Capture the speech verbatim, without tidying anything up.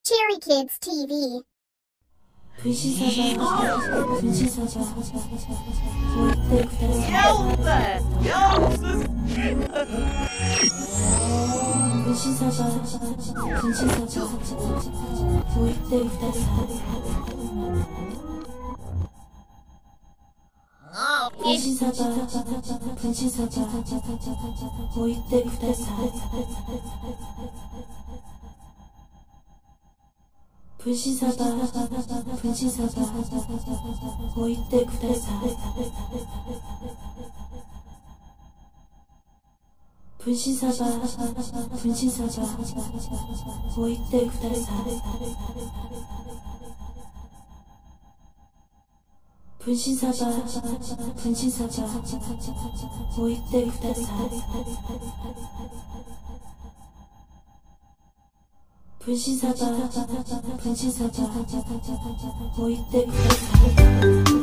Cherry Kids T V. 분신사자 분신사자 올 때부터 분신사자 분신사자 올 때부터 분신사자 분신사자 올 때부터 분신사자 분신사자 올 때부터 분신사자 분신사자 올 때부터 분신사자 분신사자 올 때부터 분신사자 분신사자 올 때부터